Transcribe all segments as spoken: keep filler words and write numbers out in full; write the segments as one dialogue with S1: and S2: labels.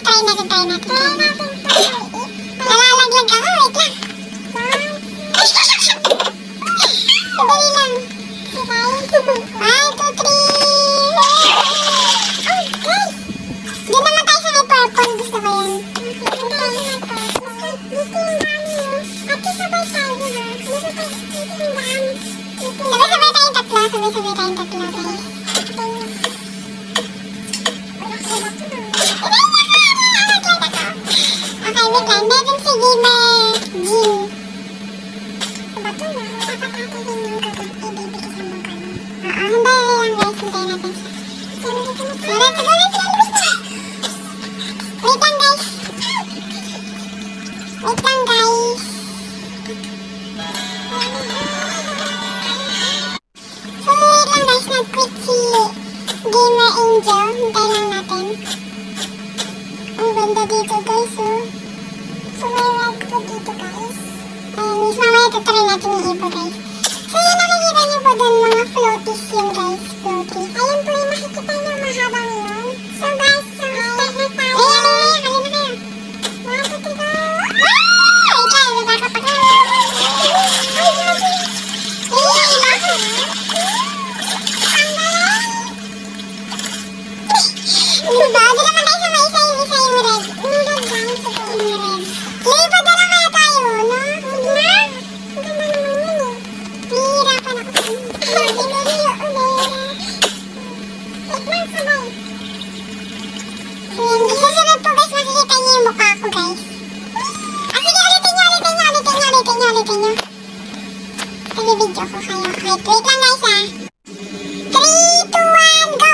S1: try natin, try natin. Try natin to. Nalalaglag ako, wait lang. Madali lang. One, two, three. Oh, guys. Doon naman tayo sa may purple. Gusto ko yan. Gusto yung dami mo. Ate, sabay tayo, diba? Gusto ko yung dami. Sabay-sabay tayong tatlo. Sabay-sabay tayong tatlo, guys. Okay, wait lang. Meron si Gamer Jim. Diba ito na? Dapat natin yung ibibigay sa mga kami. Oo, handa yan guys. Hintayin natin siya. Let's go, let's go, let's go. Wait lang guys. Wait lang guys. So wait lang guys. Nag-quit si Gamer Angel. Hintayin lang natin. Ang ganda dito guys, oh. So may red po dito guys. Ayan, miss mamaya tutry natin yung iba guys. So yun, nakikita nyo po doon mga floaties yun guys. Floaties. Ayun po yung makikita nyo mahabang yun. So guys, so start na tayo. Ayan, ayan, ayan, halina kayo. One, two, three, go. Ah! Ikaw, nakakapag- Ay, grabe. Ayan, iba ko. Ang galing. Diba? Di naman tayo sa may isa yung isa yung red. Nulog lang sa yung red. Lipat na lang kaya tayo, no? Sige na. Ang ganda naman yun eh. Nihirapan ako. Sinuriyo ulit. Wait lang, sabay. Ayan, susunod po guys, makikita niyo yung mukha ko guys. Ah, sige, ulitin niyo, ulitin niyo, ulitin niyo, ulitin niyo, ulitin niyo. Nag-video ko kayo. Wait, wait lang guys ah. three, two, one, go!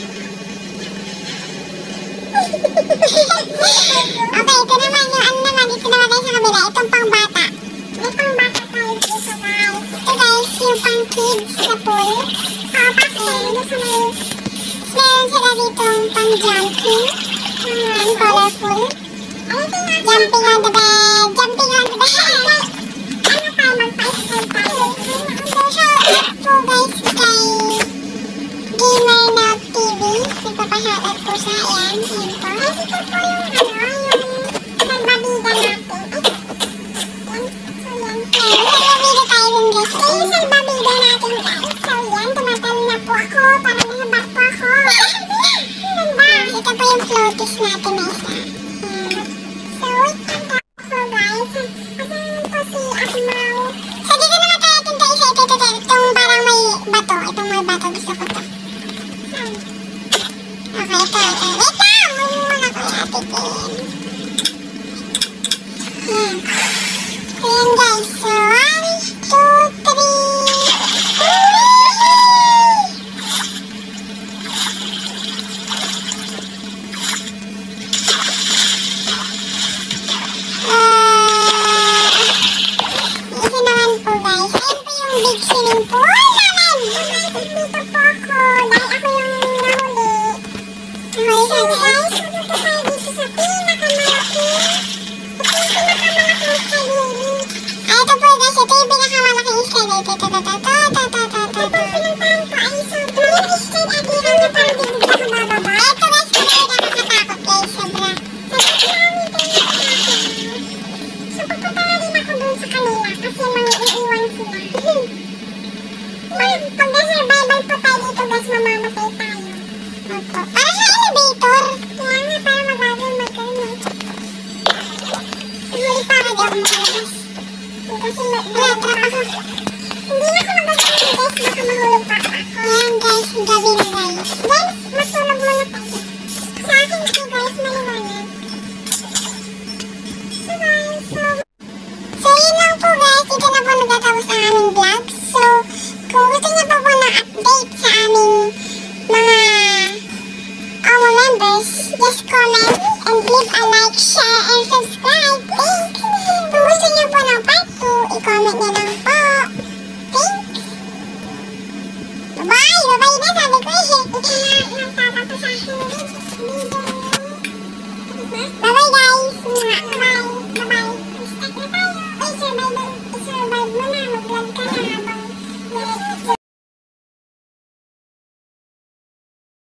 S1: Okay, ito naman yung ano naman, dito naman tayo sa kabila, itong pang bata. May pang bata tayo dito guys. Ito guys, yung pang kids na pool. Ah, tapos dito sa may, meron sila dito pang jumping. Ang colorful. Jumping on the bed, jumping on the bed. Ano tayo, mag-pa-style tayo. So, shoutout po guys kay Gamer Nelt T V. Nagpapa-shoutout po sa ayan. Ayan po. Ay, ito po yung ano, yung nagbabida natin. Ay, yan. So, yan. Ayan, nagbabida tayo dun guys. Ay, yung nagbabida natin guys. So, yan. Tumatalo na po ako. Parang nahabak po ako. Ang ganda. Ito po yung floaties natin na isa. Ayan. So, wait lang po ako guys. Kasi naman po si Akmaw. So, dito naman tayo atin tayo isa. Ito, ito, ito. Itong parang may bato. Itong may bato. Gusto ko to. Okay, ito, ito. Wait lang! Muna ko yung atikin. Ayan. Ayan guys. So, one, two, three. Ah, ito naman po guys. Ayan po yung big swimming pool namin. Dito po ako. Dahil ako yung nahuli. Okay, so guys, pupunta tayo dito sa pinakamalaki. Ito yung pinakamalaking skydiving. Ah, ito po guys, ito yung pinakamalaking skydiving. Ito, ito, ito, ito, ito, ito, ito. Ito po pinuntahan ko ay sobrang skyd at hirang na parang di mo nakabababa. Ito guys, kung nakakatakot guys, sobra. Sobrang marami ito yung nakakatakot. So, pupunta na rin ako dun sa kanila kasi mga iiwan sila. Pag na-survival po tayo dito guys, mamamatay tayo. Opo. Para sa elevator. Kaya nga, para mabagal mag-ano. Huli pa ako, di ako makalabas. Kasi mag-trap ako. Hindi na ako mag-trap guys, baka mahulog pa ako. Ayan guys, gabi na guys. Guys, matulog muna tayo. Sa akin kasi guys, maliwanag. So guys, so... So yun lang po guys, dito na po nagtatapos ang aming vlog. So, kung gusto niyo pa po ng update sa aming mga our members, just comment and leave a like, share, and subscribe. Thanks!